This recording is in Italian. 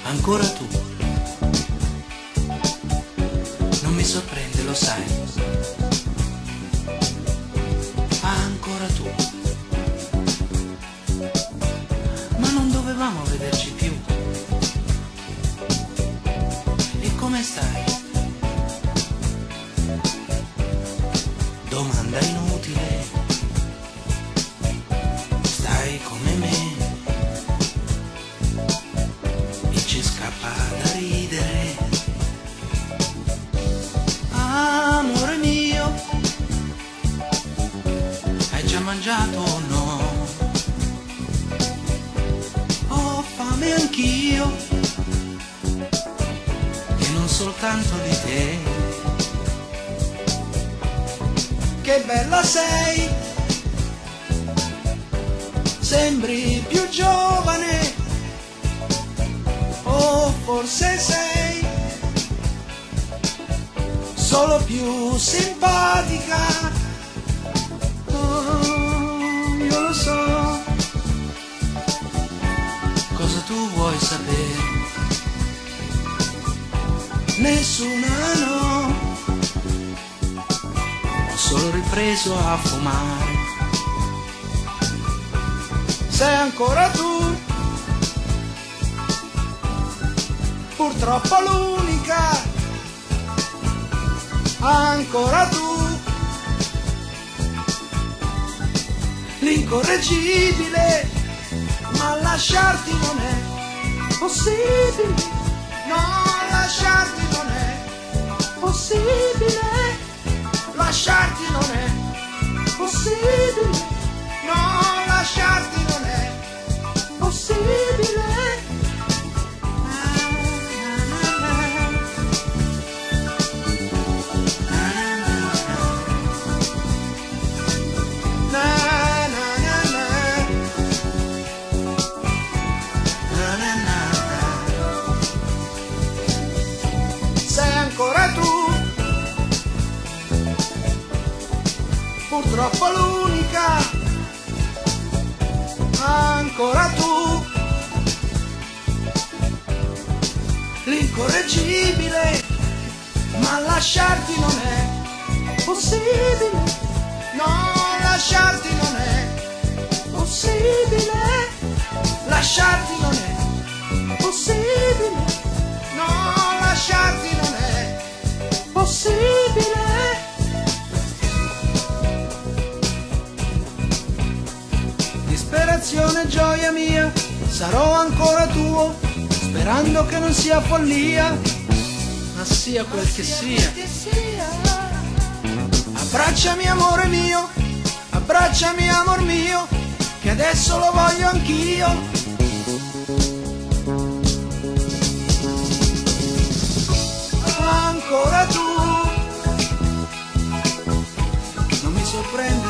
ancora tu. Non mi sorprende, lo sai. Ancora tu. Ma non dovevamo vederci più. E come stai? Domanda inutile. Stai come me. E ci scappa da ridere. Amore mio, hai già mangiato o no? Ho fame anch'io, e non soltanto di te. Che bella sei, sembri più giovane, o forse sei solo più simpatica. Oh, io lo so. Cosa tu vuoi sapere? Nessuna no. Ho solo ripreso a fumare. Sei ancora tu, purtroppo l'unica. Ancora tu, l'incorreggibile, ma lasciarti non è possibile. No, lasciarti non è possibile. Lasciarti non è possibile. No, lasciarti non è possibile. Sei ancora tu, purtroppo l'unica. Ancora tu, l'incorreggibile, ma lasciarti non è possibile. No, lasciarti non è possibile. Lasciarti non è possibile. No, lasciarti non è possibile. Disperazione, gioia mia, sarò ancora tuo, sperando che non sia follia, ma sia quel che sia. Abbracciami amore mio, abbracciami amor mio, che adesso lo voglio anch'io. Ancora tu, non mi sorprende